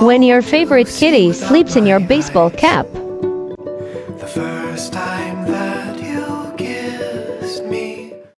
When your favorite kitty sleeps in your baseball cap. The first